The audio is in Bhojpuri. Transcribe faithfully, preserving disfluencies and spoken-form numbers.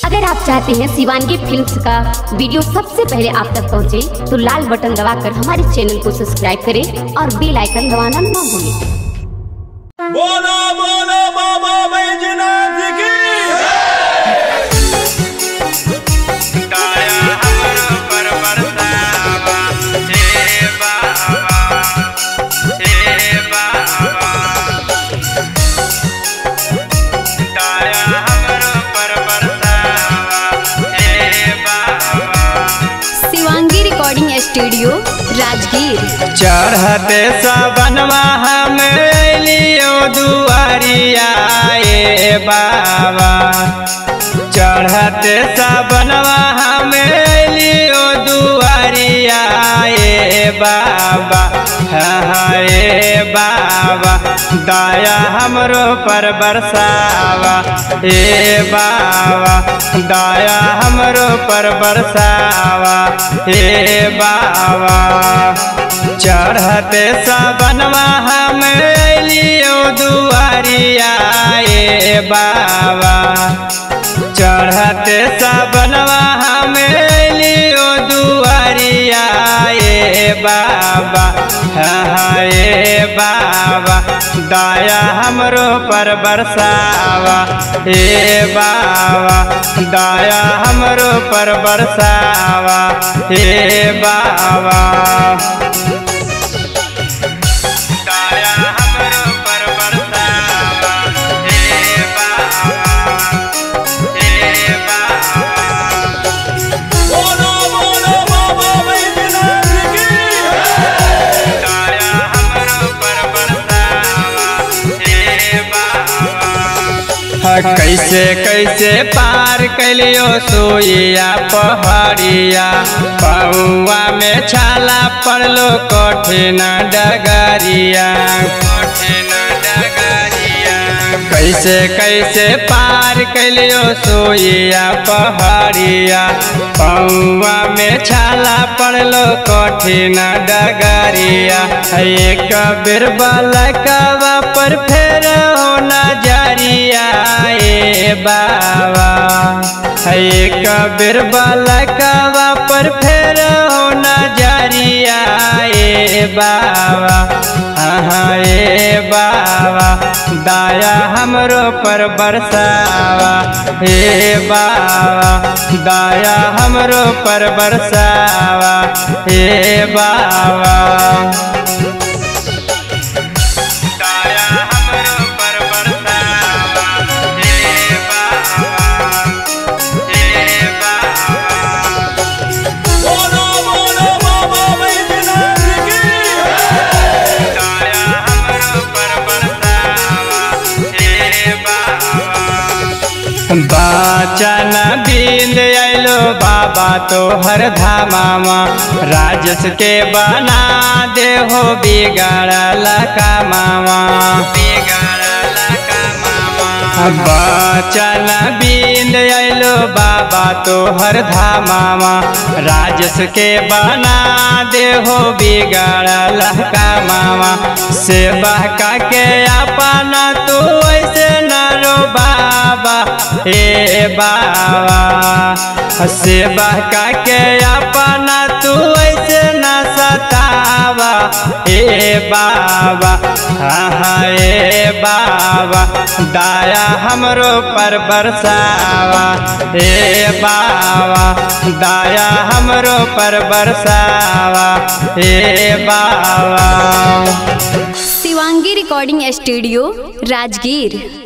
अगर आप चाहते हैं शिवांगी फिल्म्स का वीडियो सबसे पहले आप तक पहुंचे, तो लाल बटन दबाकर हमारे चैनल को सब्सक्राइब करें और बेल आइकन दबाना ना भूलें। बोलो बोलो बाबा बैजनाथ की दाया हमरो पर बरसावा हे बाबा हे बाबा दाया हमरो पर बरसावा हे बाबा। Shivangi recording studio Rajgir. चढ़ते सबनवा हम लियो दुआरिया ए बाबा, चढ़ते सबनवा हम लियो दुआरिया ए बाबा। हाँ ए बाबा दाया हमरो पर बरसावा ए बाबा, दाया हमरो पर बरसावा ए बाबा। चढ़ते सबनवा हम लियो दुआरिया ए बाबा, चढ़ते सबनवा हम लियो दुआरिया ए बाबा। हाँ ए बाबा दाया हमरो पर बरसावा ए बाबा, दाया हमरो पर बरसावा ए बाबा। दाया हमरो पर बरसावा हे बाबा हे बाबा। बोलो बोलो बाबा बैजनाथ की दाया हमरो पर बरसावा हे बाबा। कैसे कैसे पार कैलियो सोइया पहाड़िया, पौआ में छाला पड़लो कठिन डगरिया कठिन डगरिया। कैसे कैसे पार कैलियो सोइया पहाड़िया, पौआ में छाला पड़लो कठिन डगरिया। एक बेर बलकवा पर फेर हो नजरिया ए बाबा, एक बेर बलकवा पर फेर हो नजरिया ए बाबा। हाँ ए बाबा दाया हमरो पर बरसावा हे बाबा, दाया हमरो पर बरसावा हे बाबा। दाया हमरो पर बरसावा हे बाबा हे बाबा। बोलो बोलो बाबा बैजनाथ की दाया हमरो पर बरसावा हे बाबा। बाचन बिंद आइलो बाबा तोहर धामामा, राजस के बना दे हो बिगड़ल का मामा बिगड़ल का मामा। बाचन बिंद आइलो बाबा तोहर धामामा, राजस के बना दे हो बिगड़ल का मामा। सेवा का के अपना तू ऐसे न रो बाबा हे बाबा, सेवा का के अपना तू ऐसे न सतावा हे बाबा। हाँ हे बाबा दाया हमरो पर बरसावा हे बाबा, दाया हमरो पर बरसावा हे बाबा। Shivangi recording studio Rajgir.